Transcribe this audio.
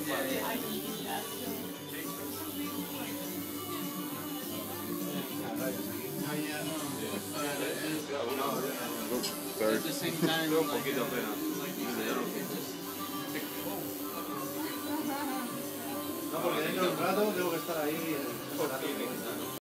At the same time, un poquito apenas. No, porque dentro de un rato tengo que estar ahí.